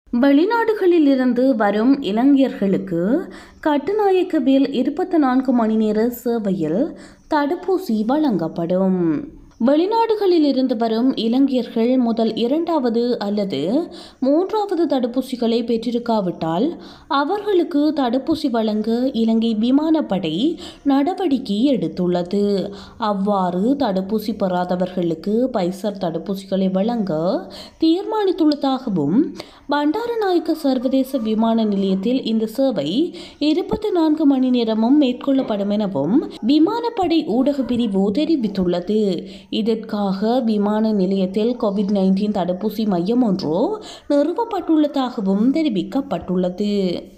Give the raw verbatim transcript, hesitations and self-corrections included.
வெளிநாடுகளில் இருந்து வரும் இலங்கையர்களுக்கு கட்டுநாயக்கவில் இருபத்தி நான்கு மணி நேர சேவையில் தடுப்பூசி வழங்கப்படும். வெளிநாடுகளில் இருந்து வரும் இலங்கையர்கள் முதல் இரண்டாவது அல்லது மூன்றாவது தடுப்பூசிகளை பெற்றிருக்காவிட்டால் அவர்களுக்கு தடுப்பூசி வழங்க இலங்கை விமானப்படை நடவடிக்கை எடுத்துள்ளது. அவ்வாறு தடுப்பூசி பெறாதவர்களுக்கு பைசர் தடுப்பூசிகளை வழங்க தீர்மானித்துள்ளதாகவும் பண்டாரநாயக்க சர்வதேச விமான நிலையத்தில் இந்த சேவை இருபத்தி நான்கு மணி நேரமும் மேற்கொள்ளப்படும் எனவும் விமானப்படை ஊடக பிரிவு தெரிவித்துள்ளது. இதற்காக விமான நிலையத்தில் கோவிட் பதினைந்து தடுப்பூசி மையம் ஒன்று நிறுவப்பட்டுள்ளதாகவும் தெரிவிக்கப்பட்டுள்ளது.